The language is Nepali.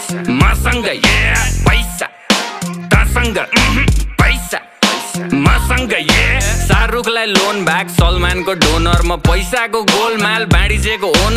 मसँग पैसा तसँग पैसा मसँग शाहरुखलाई लोन ब्याक सलमानको डोनर म पैसाको गोलमाल बाँडिजेको ओनर